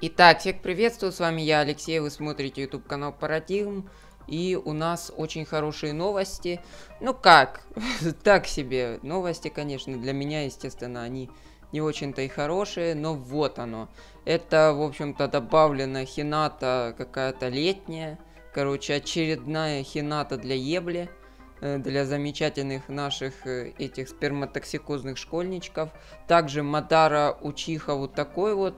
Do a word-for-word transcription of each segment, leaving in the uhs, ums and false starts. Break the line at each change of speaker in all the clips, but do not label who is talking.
Итак, всех приветствую, с вами я, Алексей, вы смотрите YouTube канал Парадигм, и у нас очень хорошие новости. Ну как, так себе, новости, конечно, для меня, естественно, они не очень-то и хорошие, но вот оно. Это, в общем-то, добавлена хината какая-то летняя, короче, очередная хината для ебли, для замечательных наших этих сперматоксикозных школьничков. Также Мадара Учиха вот такой вот.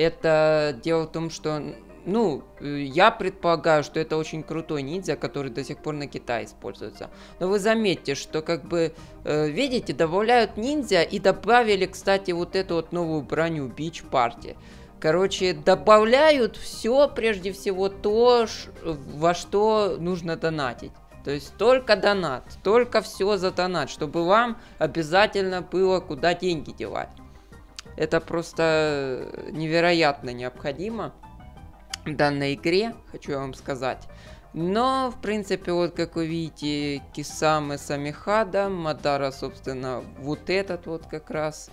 Это дело в том, что, ну, я предполагаю, что это очень крутой ниндзя, который до сих пор на Китае используется. Но вы заметьте, что как бы, э, видите, добавляют ниндзя и добавили, кстати, вот эту вот новую броню Beach Party. Короче, добавляют все, прежде всего, то, во что нужно донатить. То есть только донат, только все за донат, чтобы вам обязательно было куда деньги девать. Это просто невероятно необходимо в данной игре, хочу я вам сказать. Но, в принципе, вот как вы видите, Кисаме Самихада, Мадара, собственно, вот этот вот как раз.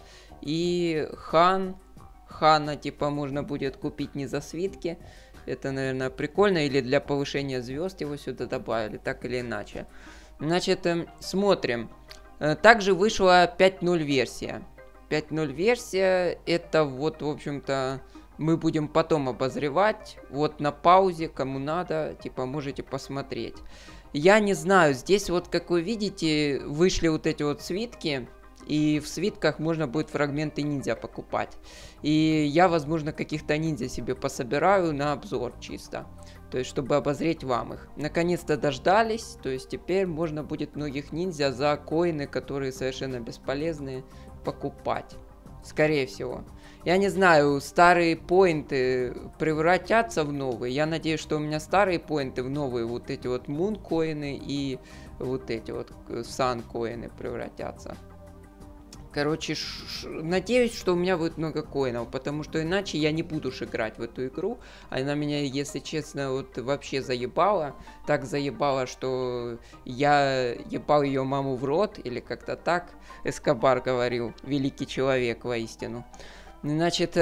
И Хан. Хана, типа, можно будет купить не за свитки. Это, наверное, прикольно. Или для повышения звезд его сюда добавили, так или иначе. Значит, смотрим. Также вышла пять ноль версия. пять ноль версия, это вот, в общем-то, мы будем потом обозревать. Вот на паузе, кому надо, типа, можете посмотреть. Я не знаю, здесь вот, как вы видите, вышли вот эти вот свитки. И в свитках можно будет фрагменты ниндзя покупать. И я, возможно, каких-то ниндзя себе пособираю на обзор чисто. То есть, чтобы обозреть вам их. Наконец-то дождались. То есть, теперь можно будет многих ниндзя за коины, которые совершенно бесполезные, покупать. Скорее всего. Я не знаю, старые поинты превратятся в новые. Я надеюсь, что у меня старые поинты в новые. Вот эти вот мун коины и вот эти вот сан коины превратятся. Короче, ш ш надеюсь, что у меня будет много коинов, потому что иначе я не буду играть в эту игру. Она меня, если честно, вот вообще заебала. Так заебала, что я ебал ее маму в рот, или как-то так Эскобар говорил, великий человек воистину. Значит,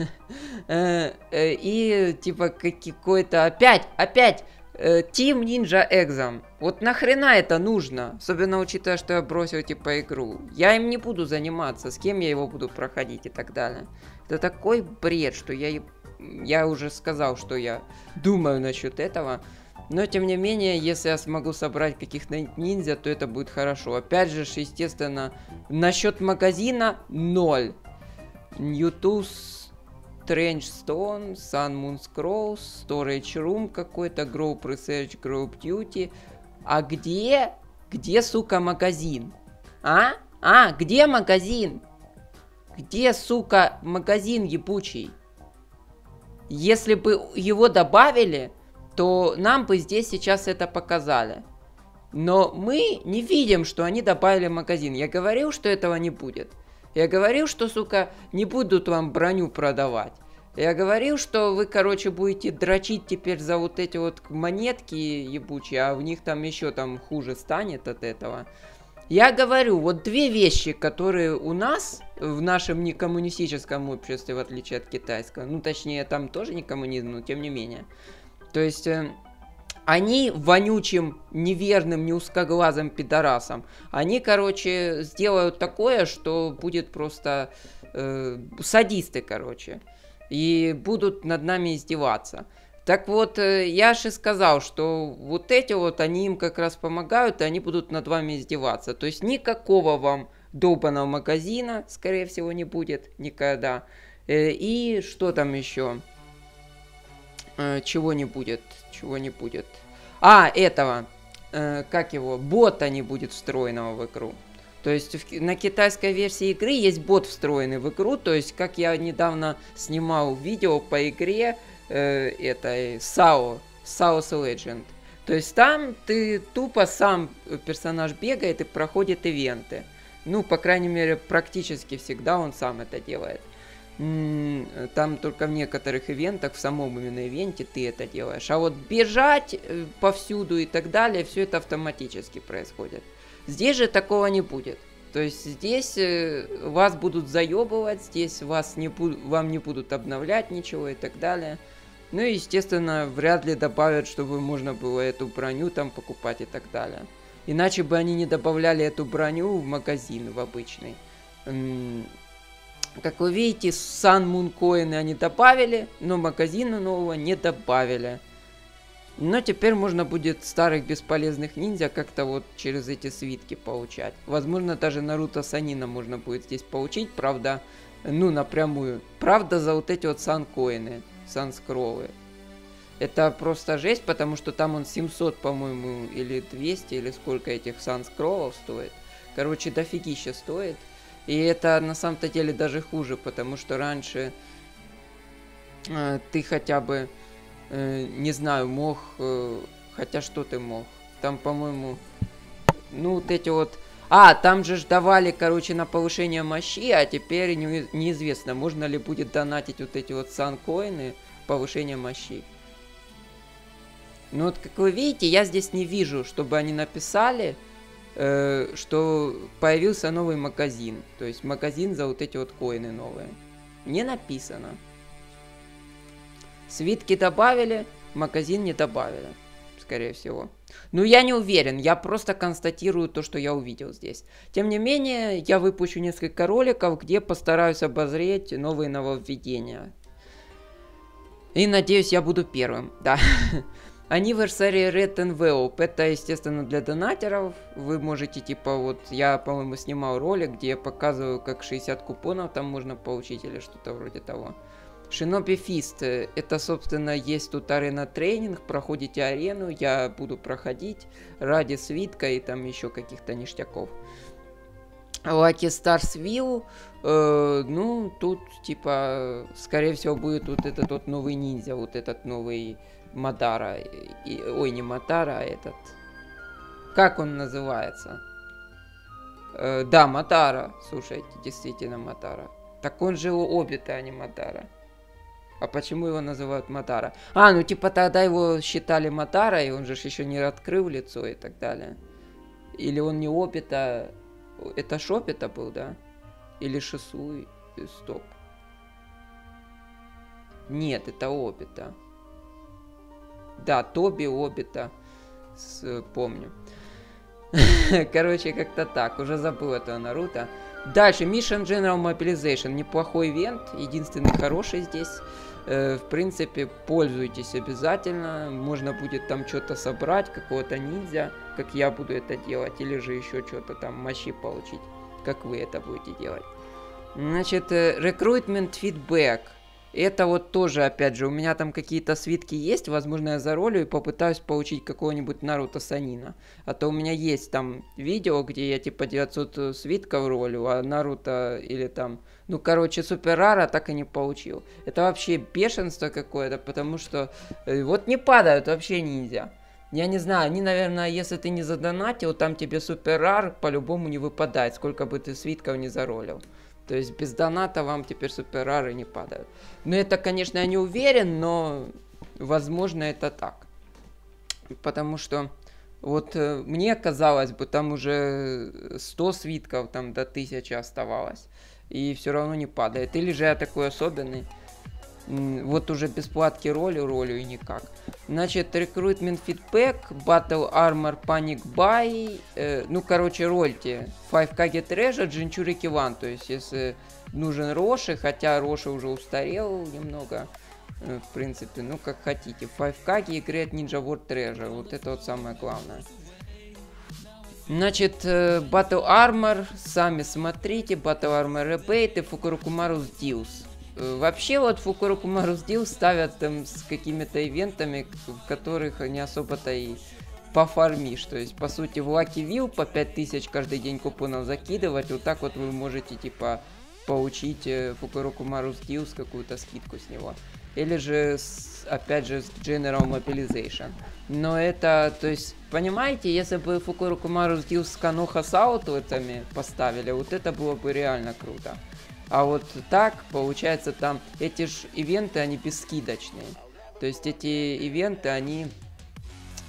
и типа какой-то опять, опять... Team Ninja Exam. Вот нахрена это нужно? Особенно учитывая, что я бросил типа игру. Я им не буду заниматься. С кем я его буду проходить и так далее. Это такой бред, что я, я уже сказал, что я думаю насчет этого. Но тем не менее, если я смогу собрать каких-то ниндзя, то это будет хорошо. Опять же, естественно, насчет магазина ноль. YouTube Strange Stone, Sun Moon Scrolls, Storage Room какой-то, Group Research, Group Duty. А где? Где, сука, магазин? А? А, где магазин? Где, сука, магазин ебучий? Если бы его добавили, то нам бы здесь сейчас это показали. Но мы не видим, что они добавили магазин. Я говорил, что этого не будет. Я говорил, что, сука, не будут вам броню продавать. Я говорил, что вы, короче, будете дрочить теперь за вот эти вот монетки ебучие, а в них там еще там хуже станет от этого. Я говорю, вот две вещи, которые у нас, в нашем некоммунистическом обществе, в отличие от китайского, ну, точнее, там тоже не коммунизм, но тем не менее. То есть... Они вонючим, неверным, неузкоглазым пидорасом. Они, короче, сделают такое, что будет просто э, садисты, короче. И будут над нами издеваться. Так вот, э, я же сказал, что вот эти вот, они им как раз помогают, и они будут над вами издеваться. То есть никакого вам долбаного магазина, скорее всего, не будет никогда. Э, и что там еще? Э, чего не будет? Чего не будет. А, этого, э, как его, бота не будет встроенного в игру. То есть в, на китайской версии игры есть бот встроенный в игру. То есть, как я недавно снимал видео по игре э, этой сао, South Legend. То есть там ты тупо сам персонаж бегает и проходит ивенты. Ну, по крайней мере, практически всегда он сам это делает. Там только в некоторых ивентах, в самом именно ивенте ты это делаешь. А вот бежать повсюду и так далее, все это автоматически происходит. Здесь же такого не будет. То есть здесь э, вас будут заебывать, здесь вас не бу- вам не будут обновлять ничего и так далее. Ну и, естественно, вряд ли добавят, чтобы можно было эту броню там покупать и так далее. Иначе бы они не добавляли эту броню в магазин, в обычный. М- Как вы видите, Sun Moon коины они добавили, но магазина нового не добавили. Но теперь можно будет старых бесполезных ниндзя как-то вот через эти свитки получать. Возможно, даже Наруто Санина можно будет здесь получить, правда, ну, напрямую. Правда, за вот эти вот сан-коины, сан-скроллы. Это просто жесть, потому что там он семьсот, по-моему, или двести, или сколько этих сан-скроллов стоит. Короче, дофигища стоит. И это на самом-то деле даже хуже, потому что раньше э, ты хотя бы... Не знаю, мог, хотя что ты мог. Там, по-моему, ну вот эти вот... А, там же ж давали, короче, на повышение мощи, а теперь не, неизвестно, можно ли будет донатить вот эти вот сан-коины повышение мощи. Ну вот, как вы видите, я здесь не вижу, чтобы они написали, э, что появился новый магазин. То есть магазин за вот эти вот коины новые. Не написано. Свитки добавили, магазин не добавили, скорее всего. Ну, я не уверен, я просто констатирую то, что я увидел здесь. Тем не менее, я выпущу несколько роликов, где постараюсь обозреть новые нововведения. И надеюсь, я буду первым, да. Anniversary Red Envelope, это, естественно, для донатеров. Вы можете, типа, вот, я, по-моему, снимал ролик, где я показываю, как шестьдесят купонов там можно получить, или что-то вроде того. Shinobi Fist, это, собственно, есть тут арена тренинг, проходите арену, я буду проходить ради свитка и там еще каких-то ништяков. Lucky Stars View, э, ну, тут, типа, скорее всего, будет вот этот вот новый ниндзя, вот этот новый Мадара, и, ой, не Мадара, а этот, как он называется? Э, да, Мадара, слушайте, действительно Мадара. Так он же Обита, а не Мадара. А почему его называют Мадара? А, ну типа тогда его считали Мадара, и он же еще не открыл лицо и так далее. Или он не Обита... Это Шопита был, да? Или Шисуи? Стоп. Нет, это Обита. Да, Тоби Обита. С... Помню. Короче, как-то так. Уже забыл этого Наруто. Дальше, Mission General Mobilization. Неплохой ивент. Единственный хороший здесь. Э, в принципе, пользуйтесь обязательно. Можно будет там что-то собрать, какого-то ниндзя, как я буду это делать. Или же еще что-то там мощи получить, как вы это будете делать. Значит, э, Recruitment Feedback. Это вот тоже, опять же, у меня там какие-то свитки есть, возможно, я заролю и попытаюсь получить какого-нибудь Наруто Санина. А то у меня есть там видео, где я типа девятьсот свитков ролю, а Наруто или там, ну, короче, Супер Рара так и не получил. Это вообще бешенство какое-то, потому что э, вот не падают вообще ниндзя. Я не знаю, они, наверное, если ты не задонатил, там тебе Супер Рар по-любому не выпадает, сколько бы ты свитков не заролил. То есть без доната вам теперь Супер Рары не падают. Ну, это, конечно, я не уверен, но возможно это так. Потому что вот э, мне казалось бы, там уже сто свитков там до тысячи оставалось. И все равно не падает. Или же я такой особенный. Вот уже бесплатки ролю, ролю и никак. Значит, Recruitment Feedback, Battle Armor Panic Buy. Э, ну, короче, рольте пять ка Get Treasure, Jinchuriki One. То есть, если нужен Роши, хотя Роши уже устарел немного. Э, в принципе, ну, как хотите. пять ка и Great Ninja World Treasure. Вот это вот самое главное. Значит, Battle Armor, сами смотрите. Battle Armor Rebate и Fukurokumaru's Deals. Вообще вот Fukurokumaru's Deals ставят там с какими-то ивентами, в которых не особо-то и пофармишь. То есть, по сути, в Lucky View по пять тысяч каждый день купонов закидывать. Вот так вот вы можете, типа, получить Fukurokumaru's Deals, какую-то скидку с него. Или же, с, опять же, с General Mobilization. Но это, то есть, понимаете, если бы Fukurokumaru's Deals с Каноха с аутлетами поставили, вот это было бы реально круто. А вот так, получается, там эти же ивенты, они бесскидочные. То есть эти ивенты, они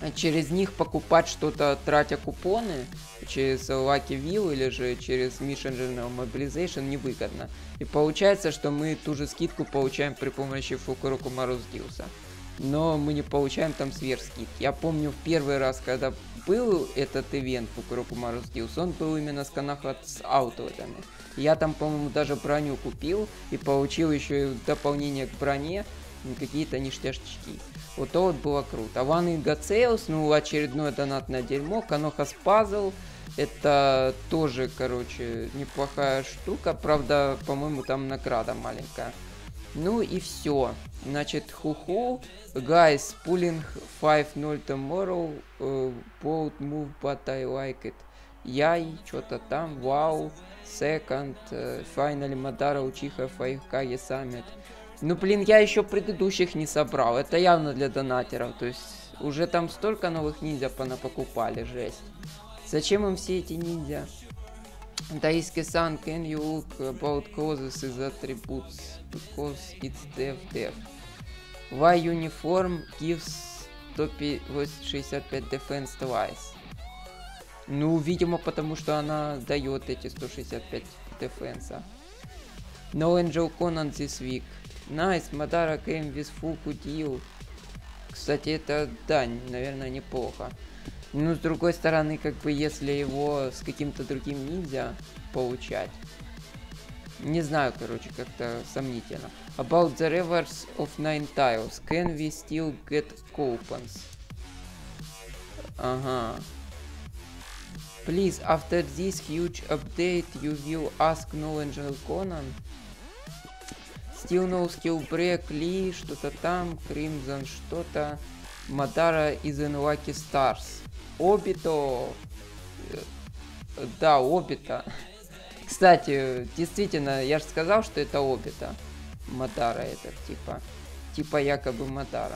через них покупать что-то, тратя купоны, через Lucky Wheel или же через Mission General Mobilization невыгодно. И получается, что мы ту же скидку получаем при помощи Фукуроку Марусдиуса. Но мы не получаем там сверхскидки. Я помню в первый раз, когда был этот ивент Фукуроку Марусдиус, он был именно с Канахат с аутовыми. Я там, по-моему, даже броню купил и получил еще и дополнение к броне какие-то ништячки. Вот то вот было круто. А One Ingot Sales, ну, очередное донатное дерьмо. Канохас Пазл. Это тоже, короче, неплохая штука. Правда, по-моему, там награда маленькая. Ну и все. Значит, ху-ху. Guys, pulling five nol tomorrow. Uh, bold move, but I like it. Яй, что-то там. Вау. Second. Uh, finally, Madara Uchiha five K Summit. Ну, блин, я еще предыдущих не собрал. Это явно для донатеров. То есть, уже там столько новых ниндзя понапокупали, жесть. Зачем им все эти ниндзя? Daisuke-san, can you look about causes is attributes? Because it's dev dev. Why uniform gives сто шестьдесят пять defense twice? Ну, видимо, потому что она дает эти сто шестьдесят пять дефенса. No Angel Conan this week. Nice, Madara came with Fuku deal. Кстати, это, да, наверное, неплохо. Но с другой стороны, как бы, если его с каким-то другим ниндзя получать. Не знаю, короче, как-то сомнительно. About the rivers of nine tiles. Can we still get coupons? Ага. Please, after this huge update, you will ask No Angel Conan. Still no skill break, Ли, что-то там, Crimson, что-то. Madara is in Lucky Stars. Обито. Да, Обито. Кстати, действительно, я же сказал, что это Обито. Madara этот, типа. Типа якобы Madara.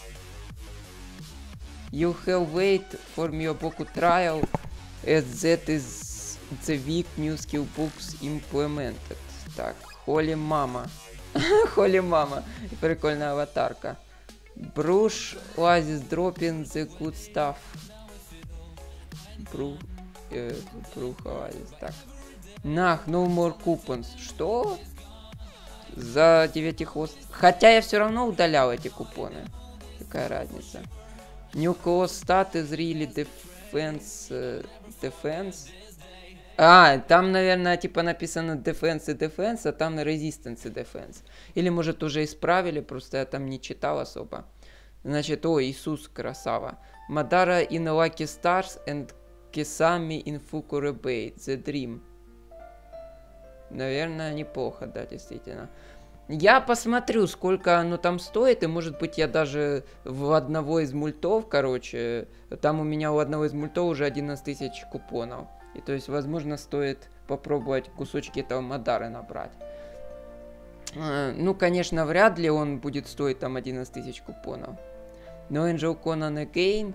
You have wait for Miyoboku trial, as that is the week new skill books implemented. Так, Holy Mama. Holy Mama. Прикольная аватарка. Бруш, Oasis dropping the good stuff. Брух, э, Брух, Oasis. Так. Нах, no more coupons. Что? За девятихвост. Хотя я все равно удалял эти купоны. Какая разница? New class stat is really defense. Uh, defense. А, там, наверное, типа написано defense и defense, а там resistance и defense. Или, может, уже исправили, просто я там не читал особо. Значит, о, Иисус, красава. Madara in Lucky Stars and Kisame in Fukure Bay. The Dream. Наверное, неплохо, да, действительно. Я посмотрю, сколько оно там стоит, и, может быть, я даже в одного из мультов, короче, там у меня у одного из мультов уже одиннадцать тысяч купонов. И то есть, возможно, стоит попробовать кусочки этого Мадары набрать. Э, ну, конечно, вряд ли он будет стоить там одиннадцать тысяч купонов. No Angel Conan again.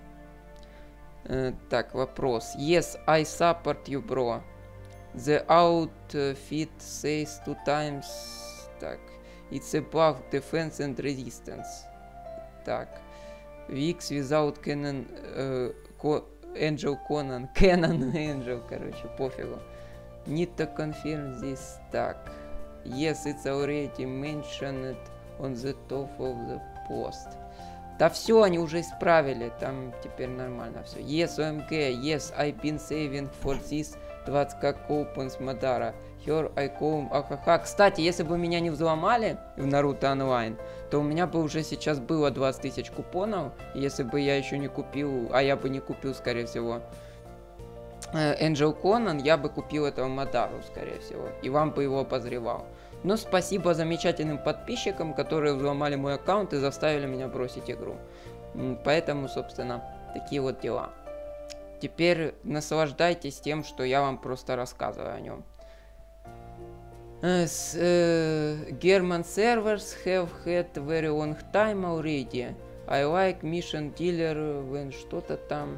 Э, так, вопрос. Yes, I support you, bro. The outfit says two times. Так. It's above defense and resistance. Так. Wix without Canon... Э, Angel Conan, Canon Angel, короче, пофигу. Need to confirm this. Так. Yes, it's already mentioned on the top of the post. Да все, они уже исправили, там теперь нормально все. Yes, о эм джи, yes, I've been saving for this двадцать coupons Madara. Here I come, ахаха. Кстати, если бы меня не взломали в Наруто онлайн, то у меня бы уже сейчас было двадцать тысяч купонов, если бы я еще не купил, а я бы не купил, скорее всего, Angel Conan, я бы купил этого Мадару, скорее всего, и вам бы его обозревал. Но спасибо замечательным подписчикам, которые взломали мой аккаунт и заставили меня бросить игру. Поэтому, собственно, такие вот дела. Теперь наслаждайтесь тем, что я вам просто рассказываю о нем. As, uh, German servers have had very long time already. I like mission dealer when что-то там.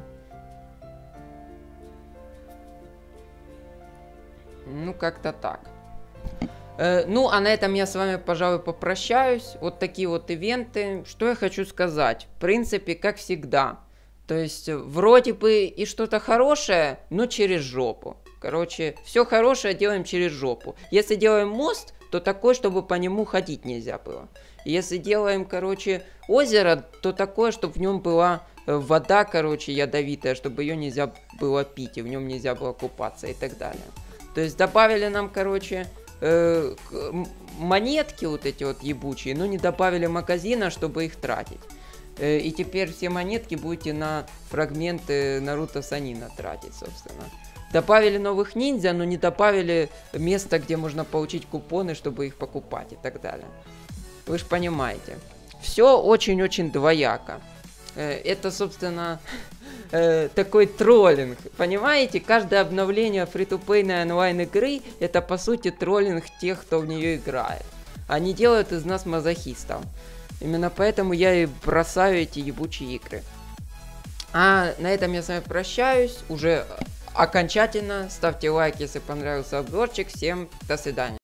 Ну, как-то так. Uh, ну, а на этом я с вами, пожалуй, попрощаюсь. Вот такие вот ивенты. Что я хочу сказать? В принципе, как всегда, То есть вроде бы и что-то хорошее, но через жопу. Короче, все хорошее делаем через жопу. Если делаем мост, то такой, чтобы по нему ходить нельзя было. Если делаем, короче, озеро, то такое, чтобы в нем была вода, короче, ядовитая, чтобы ее нельзя было пить, и в нем нельзя было купаться и так далее. То есть добавили нам, короче, э, монетки вот эти вот ебучие, но не добавили магазина, чтобы их тратить. Э, и теперь все монетки будете на фрагменты Наруто Санина тратить, собственно. Добавили новых ниндзя, но не добавили место, где можно получить купоны, чтобы их покупать и так далее. Вы же понимаете. Все очень-очень двояко. Это, собственно, такой троллинг. Понимаете, каждое обновление фри-то-плейной онлайн-игры — это, по сути, троллинг тех, кто в нее играет. Они делают из нас мазохистов. Именно поэтому я и бросаю эти ебучие игры. А на этом я с вами прощаюсь. Уже окончательно. Ставьте лайк, если понравился обзорчик. Всем до свидания.